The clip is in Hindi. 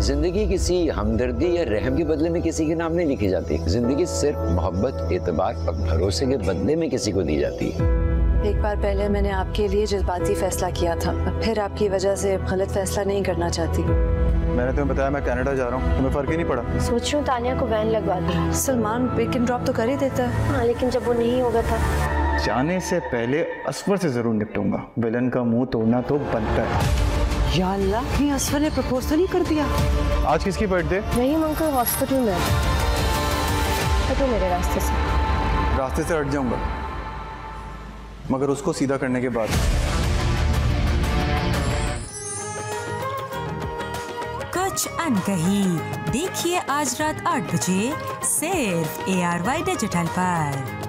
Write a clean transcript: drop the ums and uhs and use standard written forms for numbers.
जिंदगी किसी हमदर्दी या रहम के बदले में किसी के नाम नहीं लिखी जाती। जिंदगी सिर्फ मोहब्बत, एतबार और भरोसे के बदले में किसी को दी जाती है। एक बार पहले मैंने आपके लिए जज्बाती फैसला किया था, फिर आपकी वजह से गलत फैसला नहीं करना चाहती। मैंने तुम्हें बताया मैं कनाडा जा रहा हूँ, तुम्हें फर्क ही नहीं पड़ा। सोच रही हूँ तानिया को वैन लगवा दूँ। सलमान पिक एंड ड्रॉप तो कर ही देता है। हाँ, लेकिन जब वो नहीं होगा था। जाने से पहले असफर से जरूर निपटूंगा। विलन का मुंह तोड़ना तो बनता है। या अल्लाह, ये असफर ने प्रपोज तो नहीं कर दिया? आज किसकी बर्थडे? रहीम अंकल हॉस्पिटल में। हटो मेरे रास्ते से। रास्ते से हट जाऊंगा, मगर उसको सीधा करने के बाद। कुछ अनकही देखिए आज रात 8 बजे सिर्फ ARY डिजिटल पर।